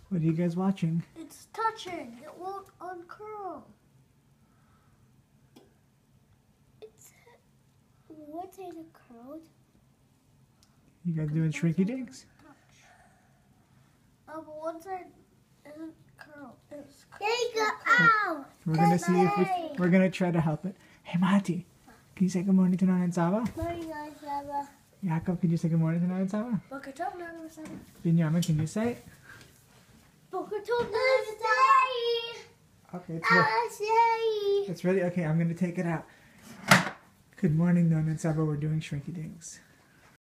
What are you guys watching? It's touching. It won't uncurl. What's it curled? You guys doing shrinky dinks? Oh, but one side isn't curled. It's There you go. Ow! We're gonna see if we're gonna try to help it. Hey Mati, can you say good morning to Nana and Saba? Morning, guys, Baba. Jakob, can you say good morning to Nana and Saba? Bukatov number 7. Binyamin, can you say it? Bukatov Okay, it's ready. Okay, I'm gonna take it out. Good morning, Nana and Saba. We're doing shrinky dinks.